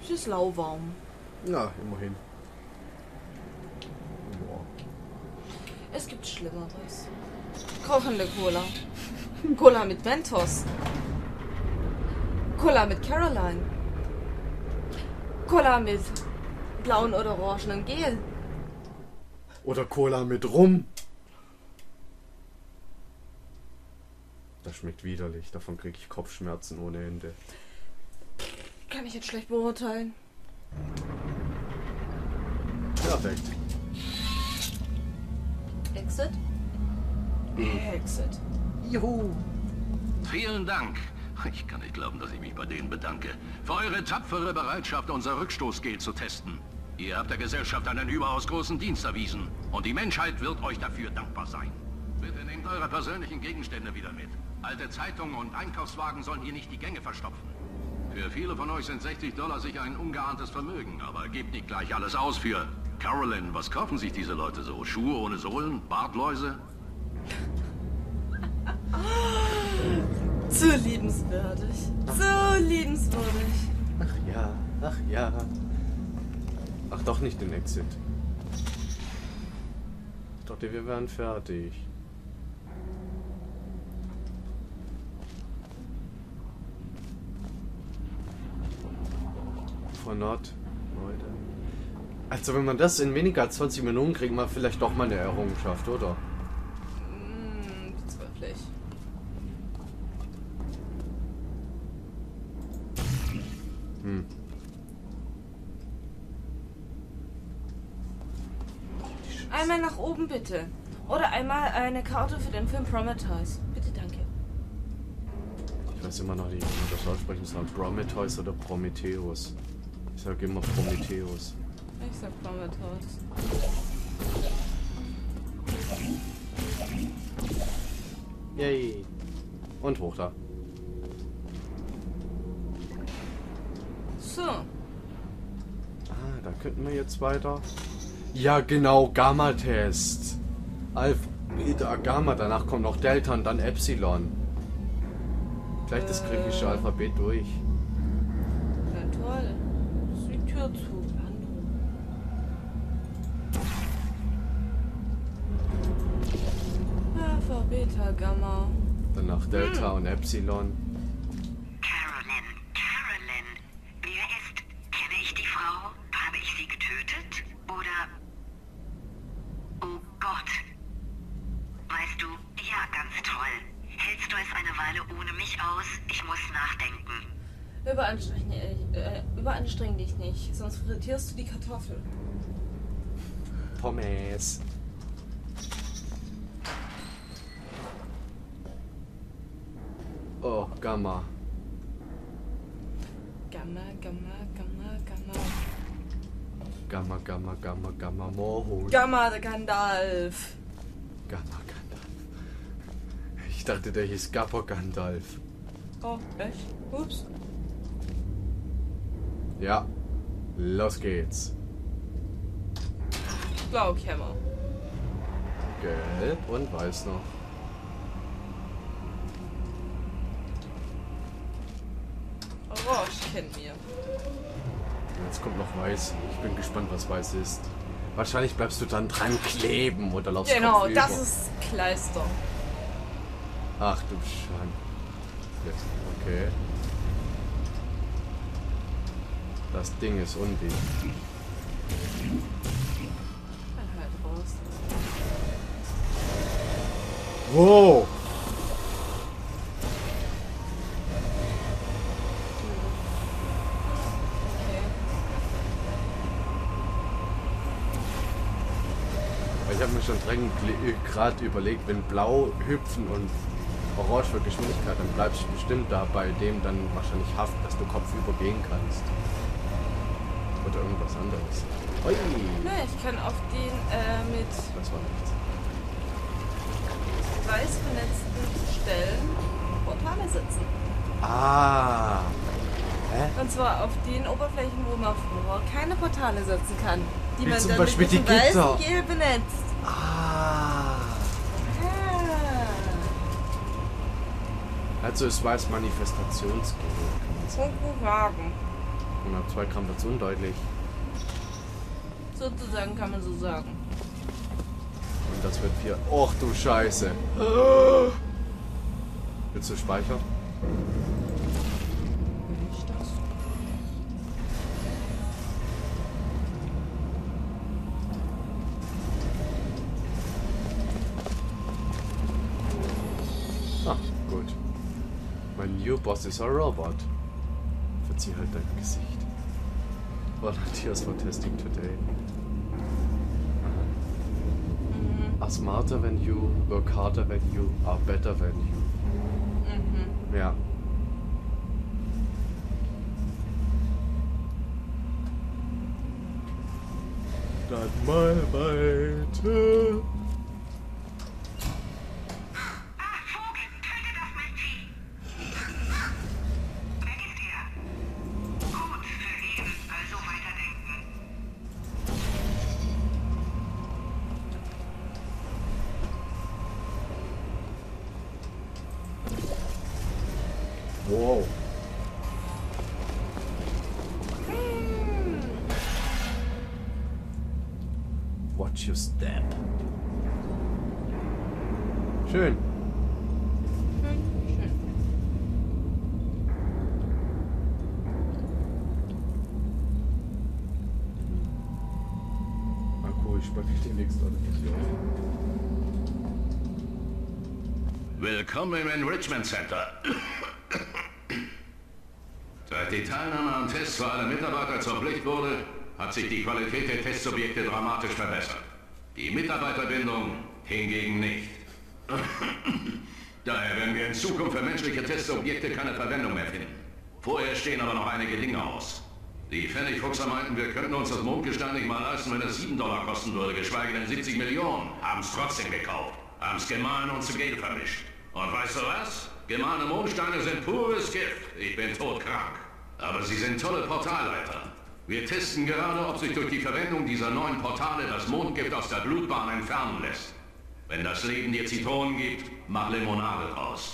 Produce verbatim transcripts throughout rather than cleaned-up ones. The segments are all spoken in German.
Es ist lauwarm. Ja, immerhin. Boah. Es gibt Schlimmeres. Kochende Cola. Cola mit Mentos. Cola mit Caroline. Cola mit blauen oder orangenen Gel. Oder Cola mit Rum. Das schmeckt widerlich. Davon kriege ich Kopfschmerzen ohne Ende. Kann ich jetzt schlecht beurteilen. Perfekt. Exit? Exit. Juhu. Vielen Dank. Ich kann nicht glauben, dass ich mich bei denen bedanke. Für eure tapfere Bereitschaft, unser Rückstoßgel zu testen. Ihr habt der Gesellschaft einen überaus großen Dienst erwiesen. Und die Menschheit wird euch dafür dankbar sein. Bitte nehmt eure persönlichen Gegenstände wieder mit. Alte Zeitungen und Einkaufswagen sollen hier nicht die Gänge verstopfen. Für viele von euch sind sechzig Dollar sicher ein ungeahntes Vermögen. Aber gebt nicht gleich alles aus für... Carolyn, was kaufen sich diese Leute so? Schuhe ohne Sohlen? Bartläuse? Zu liebenswürdig. So liebenswürdig. Ach ja, ach ja. Ach doch nicht den Exit. Ich dachte, wir wären fertig. For not, Leute. Also wenn man das in weniger als zwanzig Minuten kriegt, man vielleicht doch mal eine Errungenschaft, oder? Hm, bezweifle ich. Hm. Einmal nach oben bitte. Oder einmal eine Karte für den Film Prometheus. Bitte, danke. Ich weiß immer noch nicht, wie man das aussprechen soll. Prometheus oder Prometheus. Ich sage immer Prometheus. Ich sag Prometheus. Yay. Und hoch da. So. Ah, da könnten wir jetzt weiter. Ja, genau, Gamma-Test. Alpha, Beta, Gamma, danach kommt noch Delta und dann Epsilon. Gleich das griechische Äh. Alphabet durch. Na toll. Ist die Tür zu. Alpha, Beta, Gamma. Danach Delta Hm. und Epsilon. Carolyn, Carolyn, wer ist? Kenne ich die Frau? Habe ich sie getötet? Oder... Oh Gott. Weißt du, ja, ganz toll. Hältst du es eine Weile ohne mich aus? Ich muss nachdenken. Überanstreng, äh, überanstreng dich nicht, sonst frittierst du die Kartoffel. Pommes. Oh, Gamma. Gamma, Gamma, Gamma, Gamma. Gamma, Gamma, Gamma, Gamma, Moho. Gamma, der Gandalf. Gamma Gandalf. Ich dachte, der hieß Gapper Gandalf. Oh, echt? Ups. Ja, los geht's. Blaukämmer. Gelb und weiß noch. Orange kennen wir. Jetzt kommt noch weiß. Ich bin gespannt, was weiß ist. Wahrscheinlich bleibst du dann dran kleben oder laufst Genau, kopfüber. das ist Kleister. Ach du Schande. Okay. Das Ding ist undicht. Dann halt raus. Wow! Okay. Ich habe mir schon drängend gerade überlegt, wenn blau hüpfen und orange für Geschwindigkeit, dann bleibst du bestimmt da bei dem dann wahrscheinlich haften, dass du kopfüber gehen kannst. Oder irgendwas anderes. Ui! Na, ich kann auf den äh, mit Das war nichts. weiß vernetzten Stellen Portale setzen. Ah! Hä? Und zwar auf den Oberflächen, wo man vorher keine Portale setzen kann. Die Wie man zum dann Beispiel mit die diesem Gitter. weißen Gel benetzt. Ah! Ah. Also es weiß Manifestationsgel. So wagen. hundertzwei Gramm wird's undeutlich. Sozusagen kann man so sagen. Und das wird vier. Och du Scheiße. Willst du speichern? Ich das. Ah, gut. Mein new boss is a robot. Verzieh halt dein Gesicht. Volunteers for testing today. Mhm. Are smarter than you, work harder than you, are better than you. Mhm. Ja. Dann mal weiter. Ah, Vogel, tötet das Mädchen. Weg ist er. Gut für ihn, also weiterdenken. Wow. Watch your step. Schön. Ah cool, ich spreche den nächsten ordentlich auf. Willkommen im Enrichment Center. Seit die Teilnahme am Test für alle Mitarbeiter zur Pflicht wurde, hat sich die Qualität der Testsubjekte dramatisch verbessert. Die Mitarbeiterbindung hingegen nicht. Daher werden wir in Zukunft für menschliche Testsubjekte keine Verwendung mehr finden. Vorher stehen aber noch einige Dinge aus. Die Pfennigfuchser meinten, wir könnten uns das Mondgestein nicht mal leisten, wenn es sieben Dollar kosten würde, geschweige denn siebzig Millionen. Haben es trotzdem gekauft, haben es gemahlen und zu Geld vermischt. Und weißt du was? Gemahlene Mondsteine sind pures Gift. Ich bin todkrank. Aber sie sind tolle Portalleiter. Wir testen gerade, ob sich durch die Verwendung dieser neuen Portale das Mondgift aus der Blutbahn entfernen lässt. Wenn das Leben dir Zitronen gibt, mach Limonade draus.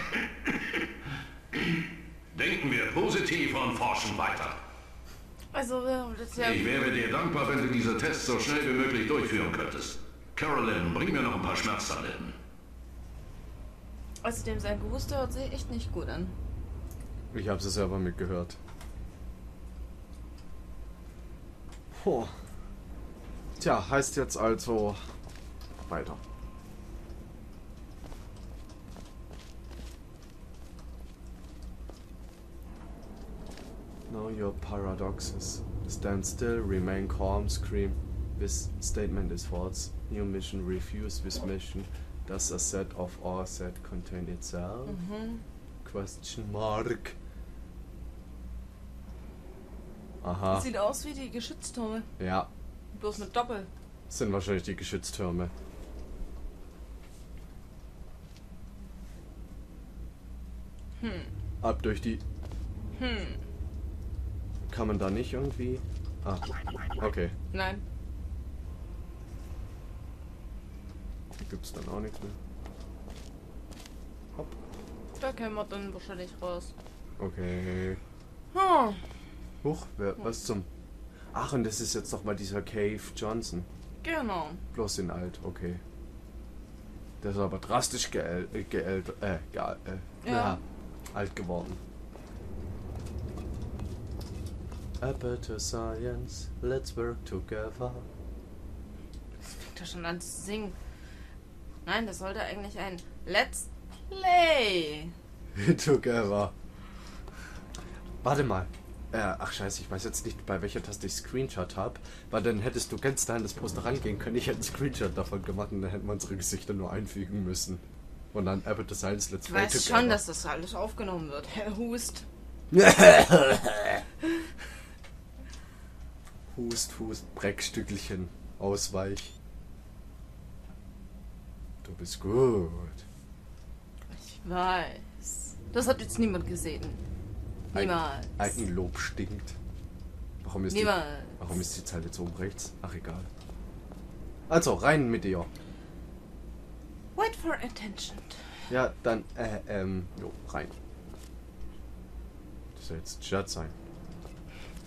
Denken wir positiv und forschen weiter. Also, das ist ja... Ich wäre dir dankbar, wenn du diese Tests so schnell wie möglich durchführen könntest. Carolyn, bring mir noch ein paar Schmerztabletten. Außerdem sein Gehuste hört sich echt nicht gut an. Ich habe es selber mitgehört. Oh. Tja, heißt jetzt also weiter. Know your paradoxes. Stand still, remain calm, scream. This statement is false. New mission, refuse this mission. Does a set of all set contain itself? Mhm. Question mark. Aha. Sieht aus wie die Geschütztürme. Ja, Bloß mit Doppel. das sind wahrscheinlich die Geschütztürme. Hm. Ab durch die... Hm. Kann man da nicht irgendwie... Ah, okay. Nein. Hier gibt's dann auch nichts mehr. Hopp. Da können wir dann wahrscheinlich raus. Okay. Hm. Huch, wer, was zum... Ach, und das ist jetzt doch mal dieser Cave Johnson. Genau. Bloß in alt, okay. Der ist aber drastisch geäl äh, geält äh, geal äh, Ja. ja, alt geworden. A better science, let's work together. Das fängt ja schon an zu singen. Nein, das sollte eigentlich ein Let's Play. Together. Warte mal. Äh, ach scheiße, ich weiß jetzt nicht, bei welcher Taste ich Screenshot habe, weil dann hättest du ganz da an das Poster rangehen können. Ich hätte einen Screenshot davon gemacht und dann hätten wir unsere Gesichter nur einfügen müssen. Und dann Apple the Science Let's Ich Play weiß schon, dass das alles aufgenommen wird. Herr Hust. Hust, Hust, Breckstückelchen, ausweich. Du bist gut. Ich weiß. Das hat jetzt niemand gesehen. Niemals. Eigenlob stinkt. Warum ist, die, Niemals. warum ist die Zeile jetzt oben rechts? Ach, egal. Also, rein mit dir. Wait for attention. Ja, dann, äh, ähm, jo, rein. Das soll jetzt Shirt sein.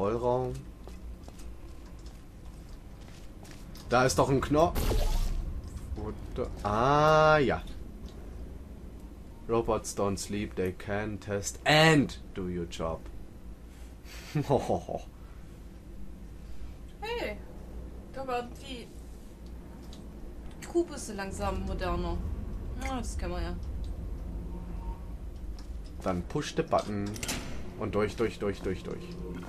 Kontrollraum. Da ist doch ein Knopf. Oder? Ah, ja. Robots don't sleep, they can test and do your job. Hey, da war die Kuh ist langsam moderner. Ja, das kennen wir ja. Dann push the button und durch, durch, durch, durch, durch.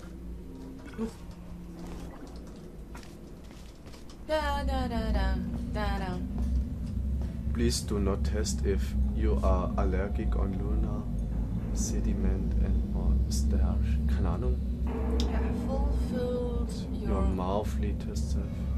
Da, da, da, da, da, da. Please do not test if you are allergic on lunar sediment and or starch. Keine Ahnung. Fulfilled Your your... mouthly test.